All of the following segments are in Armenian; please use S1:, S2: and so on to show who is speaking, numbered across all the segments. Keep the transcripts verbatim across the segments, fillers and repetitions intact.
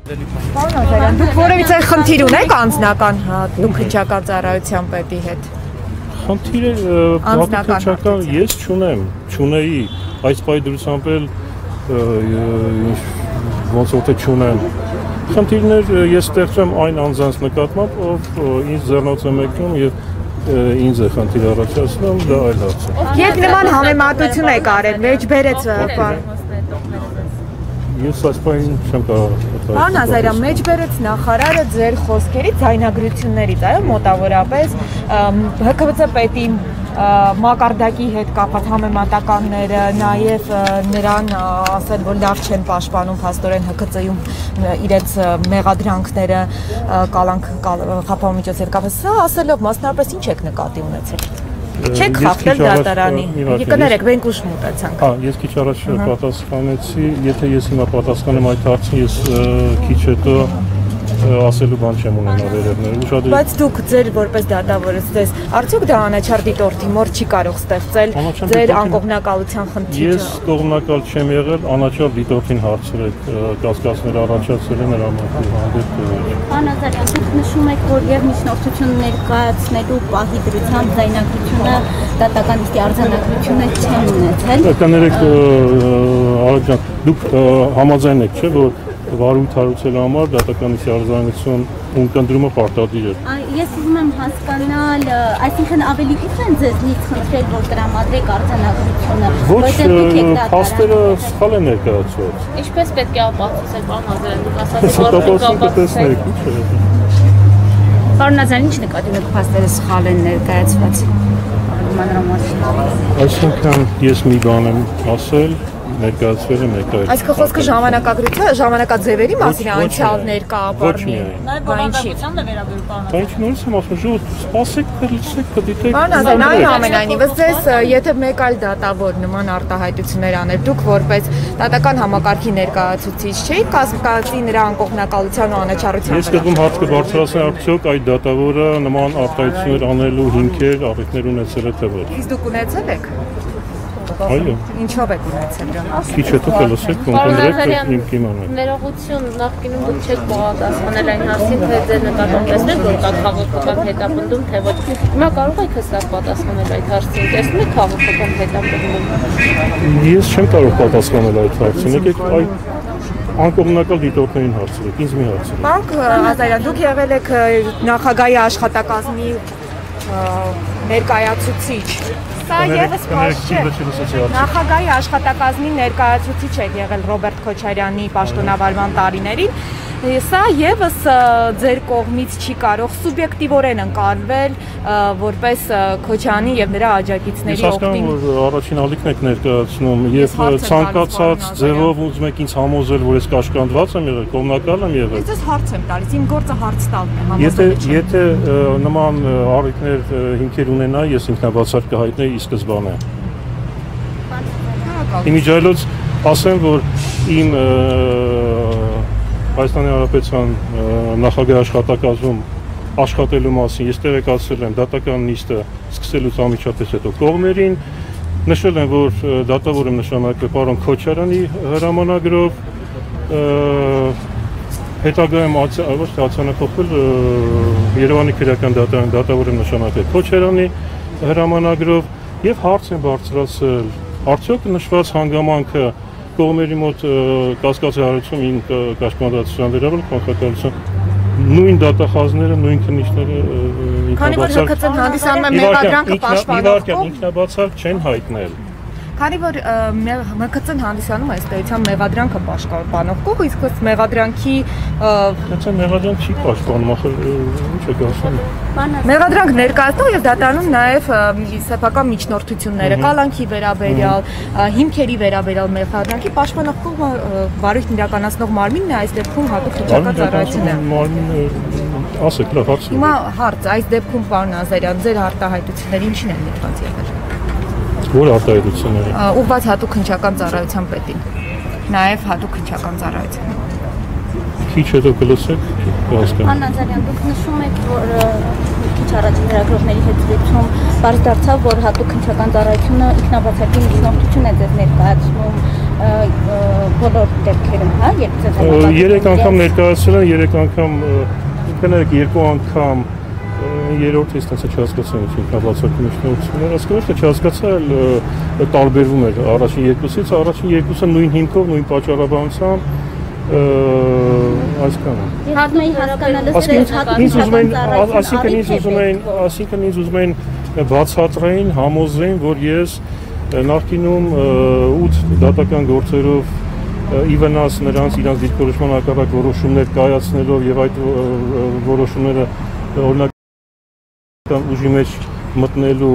S1: Պարոն Ազարյան, դուք որևիցե խնդիր ունեք անձնական դուք քննչական ծառայության պետի հետ։
S2: Խնդիրը բացառական ես չունեմ, չունեի, այս պայդրությամբ էլ ոնց որ թե չունեմ։ Խնդիրներ ես ստեղծեմ այն անձանց նկատմամբ, ով ինձ ձեռնոց է մեկնում եւ ինձ է խնդիր առաջացնում, դա այլ հարց է։
S1: Երբ նման համեմատություն եք արել, մեջ բերեց պարոն
S2: Ես այս բանին չեմ կարող։
S1: Պարոն Ազարյան, մեջ բերեց նախարարը ձեր խոսքերից, ձայնագրություններից, այո, մոտավորապես Հ K V C պետի մակարդակի հետ կապված համեմատականները, նաև նրան ասել, որ լավ չեն պաշտպանում փաստորեն Հ K C C-ում իրենց մեղադրանքները կալանք խափամիջոցի հետ կապված, սա ասելով մասնավորապես ինչ եք նկատի ունեցել։ Չեք խախտել դատարանի, կներեք, մենք ուշ մոտեցանք։
S2: Հա, ես քիչ առաջ պատասխանեցի, եթե ես հիմա պատասխանեմ այդ հարցին, ես քիչ հետո ասելու բան չեմ ունենա վերևները։
S1: Բայց դուք ձեր որպես դատավորից դες, արդյոք դա անաչառ դիտորդի մոտ չի կարող ստեղծել ձեր անկողմնակալության խնդիրը։
S2: Ես կողմնակալ չեմ եղել, անաչառ դիտորդին հարցրեք, կասկածներ առաջացել են նրա հանդեպ։
S3: Պարոն Ազարյան, դուք նշում եք, որ եւ միջնորդություն ներկայացնելու պահի դրությամբ ձայնագրությունը դատական իստի արձանագրությունը չեն ունեցել։
S2: Կներեք, Արաբ ջան, դուք համաձայն եք, չէ՞, որ վարույթ հարուցելու համար դատականիստի արձանագրություն ունկնդրումը պարտադիր է։
S3: Ես ուզում եմ հասկանալ, այսինքն ավելի ուշ են ձեզնից խնդրել, որ տրամադրեք արձանագրությունը։
S2: Ոչ, փաստերը սխալ են ներկայացված։
S4: Ինչպես պետք է ապացուցել, պարոն Ազարյան, դուք ասացիք, որ
S2: կապացուցեք։
S1: Պարոն Ազարյան, ինչ նկատի ունեք փաստերը սխալ են ներկայացված։
S2: Այսինքն ես մի բան եմ ասել, ներկայացվել է մեկ այլ։
S1: Այս խոսքը ժամանակագրության, ժամանակաձևերի մասին անցյալ ներկա ապառնի։
S4: Նաև բովանդակությանն է վերաբերում պարոն։
S2: Դա ինչ նորից եմ ասում, ժողովուրդ, սպասեք, լսեք, կդիտեք։
S1: Պարոն Ազարյան, այնուամենայնիվ, ձեզ եթե մեկ այլ դատավոր նման արտահայտություններ աներ, դուք որպես դատական համակարգի ներկայացուցիչ չէիք կասկածի նրա անկողմնակալության ու անաչառության
S2: վրա։ Ես կգում հարց կբարձրացնեմ, արդյոք այդ դատավորը նման արտահայտություններ անելու հիմքեր, առիթներ ունեցել է թե ոչ։
S1: Իսկ դուք ունեցել եք։
S2: Այո։
S1: Ինչով եք ունեցել դա։
S2: Քիչ հետո կլսեք, կընտրեք իմ կիմանալ։
S4: Ներողություն, նախկինում դուք չեք պատասխանել այն հարցին, թե ձեր նկատմամբ տեսնեք, որ կա քաղաքական հետապնդում, թե ոչ։ Հիմա կարող եք հստակ պատասխանել այդ հարցին, տեսնում եք քաղաքական հետապնդում։
S2: Ես չեմ կարող պատասխանել այդ հարցին, եկեք այդ անկողմնակալ դիտորդներին հարցրեք, ինձ մի հարցրեք։
S1: Պարոն Ազարյան, դուք եղել եք նախագահի աշխատակազմի ներկայացուցիչ։ Սա ևս փաստ չէ։ Նախագահի աշխատակազմի ներկայացուցիչ եք եղել Ռոբերտ Քոչարյանի պաշտոնավարման տարիներին։ Սա ևս ձեր կողմից չի կարող սուբյեկտիվորեն ընկալվել որպես Քոչարյանի եւ նրա աջակիցների օգտին։
S2: Ես հասկանում որ առաջին ալիքն եք ներկայացնում եւ ցանկացած ձևով ուզում եք ինձ համոզել, որ ես կաշկանդված եմ եղել, կողմնակալ եմ եղել։
S1: Ես հարց եմ տալիս, իմ գործը հարց տալն է,
S2: Եթե եթե նման առիթներ հիմքեր ունենայի, ես ինքնաբացար կհայտնեի ի սկզբանե։ Իմիջիայլոց ասեմ, որ իմ Հայաստանի Հանրապետության նախագահի աշխատակազմում աշխատելու մասին ես տեղեկացրել եմ դատական նիստը սկսելուց անմիջապես հետո կողմերին, նշել եմ, որ դատավոր եմ նշանակվել պարոն Քոչարյանի հրամանագրով, հետագայում ոչ թե արձանագրվել Երևանի քրեական դատարան դատավոր եմ նշանակվել Քոչարյանի հրամանագրով եւ հարց եմ բարձրացրել, արդյոք նշված հանգամանքը կողմերի մոտ կասկածի հարուցում ին կաշկանդվածության վերաբերյալ կանխատեսություն նույն դատախազները, նույն քննիչները
S1: Քանի որ Հ K C C-ն հանդիսանում է մեղադրանքը պաշտպանող կողմ,
S2: ինքնաբացառ չեն հայտնել։
S1: Քանի որ Հ K C-ն հանդիսանում է ըստ էության մեղադրանքը պաշտպանող կողմ, իսկ ըստ մեղադրանքի
S2: Դա մեղադրանք չի պաշտպանում, ախր ինչ եք ասում։
S1: Մեղադրանք ներկայացնող եւ դատարանում նաեւ սեփական միջնորդությունները, կալանքի վերաբերյալ, հիմքերի վերաբերյալ մեղադրանքի պաշտպանող կողմը վարույթ իրականացնող մարմինն է, այս դեպքում հատուկ քննչական ծառայությունն է։
S2: Մարմինը ասեք, լավ հարց։
S1: Հիմա հարց, այս դեպքում պարոն Ազարյան, ձեր արտահայտությունները ինչին են միտված եղել։
S2: Որ արտահայտությունները։
S1: Ուղղված հատուկ քննչական ծառայության պետին, նաև հատուկ քննչական ծառայության։
S2: Քիչ հետո կլսեք, կհասկանաք։
S3: Պարոն Ազարյան, դուք նշում եք, որ քիչ առաջ լրագրողների հետ զրույցում բարձ դարձավ, որ հատուկ քննչական ծառայությունը ինքնաբացարկի միջնորդություն է ձեզ ներկայացնում բոլոր դեպքերում, հա, երբ
S2: երեք անգամ ներկայացրել են, երեք անգամ կներեք երկու անգամ երրորդը ինձ չհասկացա ինչ ինքնաբացակի միջնորդություններ, ասկա ոչ թե չհասկացա, այլ տարբերվում էր առաջին երկուսից, առաջին երկուսը նույն հիմքով, նույն պատճառաբանությամբ այսքան է։
S3: Հատմեի հասկանալը
S2: այսինքն ինձ ուզում էին, այսինքն ինձ ուզում էին բացատրեին, համոզեին, որ ես նախկինում ութ դատական գործերով ի վնաս նրանց իրանց դիրքորոշման հակառակ որոշումներ կայացնելով եւ այդ որոշումները օրինական ուժի մեջ մտնելու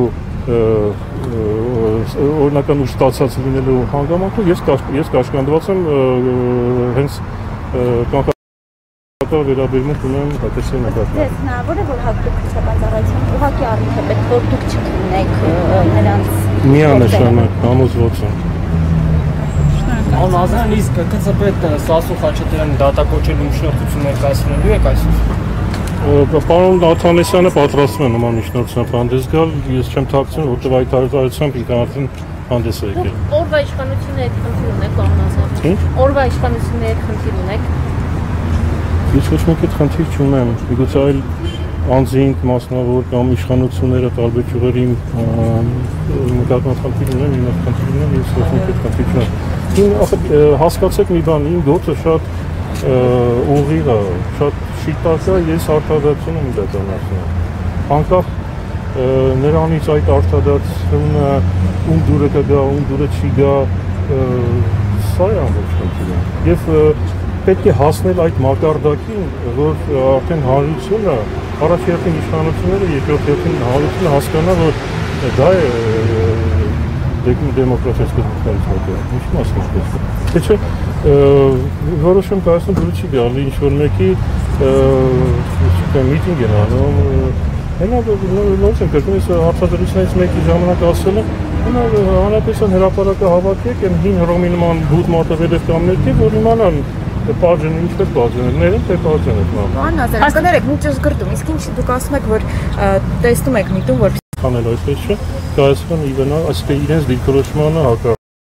S2: օրինական ուժ ստացած լինելու հանգամանքով ես ես կաշկանդված եմ հենց կանխատեսել վերաբերմունք ունեմ հայտարարի նկատմամբ։
S3: Դες հնարավոր է որ հատուկ քրթական ծառայություն ուղղակի առիթ է պետք որ դուք չքննեք նրանց
S2: միանշանակ համոզված եմ։
S5: Ան ազան իսկ ԿՑՊ Սասու Խաչատրյանի դատակոչելու միջնորդություն ներկայացնելու եք այսօր։
S2: Պարոն Աթանեսյանը պատրաստվում է նման միջնորդությամբ հանդես գալ, ես չեմ թաքցնում, որտեղ այդ հարցությամբ ինքն արդեն հանդես է եկել։
S4: Օրվա իշխանությունների հետ խնդիր ունեք կանոնազարդ։
S2: Ինչ?
S4: Օրվա իշխանությունների հետ խնդիր ունեք։
S2: Ես ոչ մեկ այդ խնդիր չունեմ, միգուցե այլ անձինք, մասնավոր կամ իշխանությունները տարբեր ճյուղերի նկատմամբ խնդիր ունեն, իմ խնդիր ունեմ, ես ոչ մեկ այդ խնդիր չունեմ։ Իմ հասկացեք մի բան, իմ գործը շատ ուղիղ է, շատ շիտակ է, ես արտադրություն եմ իրականացնում։ Անկախ նրանից այդ արտադրությունը ում դուրը կգա, ում դուրը չի գա, սա է ամբողջ խնդիրը։ Եվ պետք է հասնել այդ մակարդակին, որ արդեն հանրությունը, առաջին իշխանությունները, երկրորդ հերթին հանրությունը հասկանա, որ դա է դեմոկրատիայի սկզբունքներից մեկը։ Ինչ մասնավոր։ Թե չէ որոշում կայացնում դուրս չի գալի ինչ-որ մեկի միտինգ են անում, հենա նորից եմ կրկնում, ես հարցադրությունից մեկի ժամանակ ասել եմ, հենա հանրապետության հրապարակը հավաքեք, են հին Հռոմի նման բուդ մարտավերև կամ ներքև, որ իմանան պարժեն, ինչպես պարժեն եք, ներեն թե պարժեն եք նամ։
S1: Պարոն Նազարյան, կներեք, մի ճշգրտում, իսկ ինչ դուք ասում եք, որ տեսնում եք միտում, որ
S2: Հանել այդպես չէ, կայացվում ի վնաս, այսինքն իրենց դիրքորոշմանը հակառակ։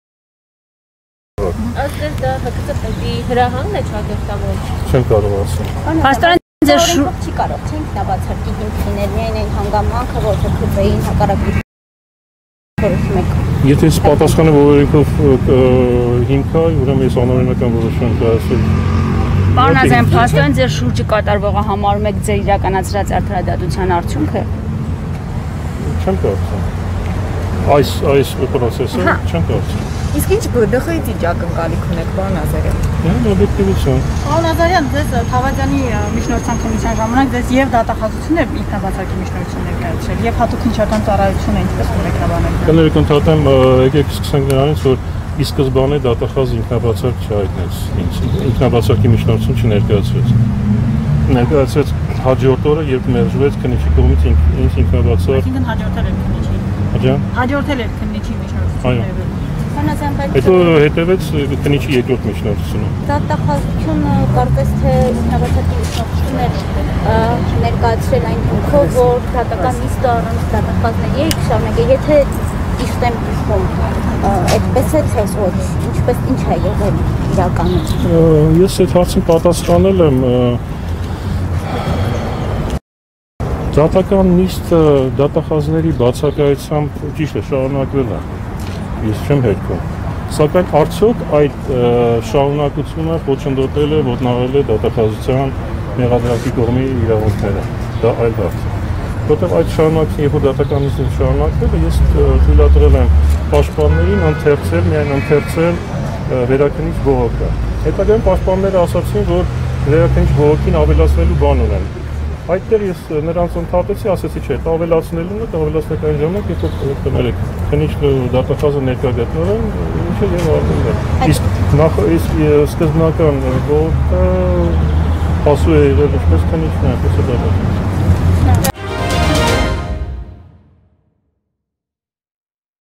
S4: Ըստ դա ՀԿՑՊ-ի հրահանգն է չակերտավոր։
S2: Չեմ կարող ասել։
S3: Հաստատ ձեր շուրջ չի կարող, չէ՞, ինքնաբացարկի հիմք լինել, միայն այն հանգամանքը, որ ՀԿՑՊ-ին հակառակ որոշում եք։
S2: Եթե ես պատասխանը որովհետեւ հիմք է, ուրեմն ես անօրինական որոշում կայացրել։
S6: Պարոն Ազարյան, փաստորեն ձեր շուրջը կատարվողը համարում եք ձեր իրականացրած արդարադատության արդյունքը։
S2: Չեմ կարծում։ Այս այս պրոցեսը չեմ կարծում։
S1: իսկ ինչ ԲԴԽ-ից ինչ ակնկալիք ունեք, պարոն Նազարյան։
S2: Դա օբյեկտիվություն։
S7: Պարոն Նազարյան, ձեզ Թավադյանի միջնորդության քննության ժամանակ ձեզ եւ դատախազությունը ինքնաբացակի միջնորդություն ներկայացրել եւ հատուկ քննչական ծառայությունը ինչպես մեկնաբանել։
S2: Կներեք ընդհատեմ, եկեք սկսենք նրանից, որ ի սկզբանե դատախազ ինքնաբացակ չհայտնեց, ինքնաբացակի միջնորդություն չներկայացրեց։ Ներկայացրեց հաջորդ օրը, երբ մերժվեց քննիչի կողմից ինձ ինքնաբացակ։
S7: Այսինքն հաջորդել էր քննիչի։
S2: Աջա։
S7: Հաջորդել էր քննիչի միջնորդությունը։
S2: Հետո հետևեց քննիչի երկրորդ միջնորդությունը։
S3: Դատախազությունը կարծես թե ինքնաբացակի միջնորդություններ ներկայացրել այն դեպքով, որ դատական նիստը առանց դատախազների է շարունակել, եթե ճիշտ եմ հիշում, այդպես է թե ոչ, ինչպես ինչ է եղել իրականում։
S2: Ես այդ հարցին պատասխանել եմ դատական նիստը դատախազների բացակայությամբ ճիշտ է շարունակվել է։ Ես չեմ հետքում։ Սակայն արդյոք այդ շարունակությունը խոչընդոտել է, ոտնահարել է դատախազության մեղադրակի կողմի իրավունքները։ Դա այլ հարց է։ Որտեղ այդ շարունակությունը, երբ որ դատական նիստը շարունակվել է, ես թույլատրել եմ պաշտպաններին ընթերցել, միայն ընթերցել վերաքննիչ բողոքը։ Հետագայում պաշտպանները ասացին, որ վերաքննիչ բողոքին ավելացնելու բան ունեն։ Այդտեղ ես նրանց ընդհատեցի, ասեցի չէ, դա ավելացնելուն է, դա ավելացնեք այն ժամանակ, երբ որ կներեք, քննիչ դատախազը ներկա գտնվեն, ինչը եւ արդեն դա։ Իսկ նախ իսկ սկզբնական բողոքը հասու է եղել ինչպես քննիչն է, այնպես է դատախազը։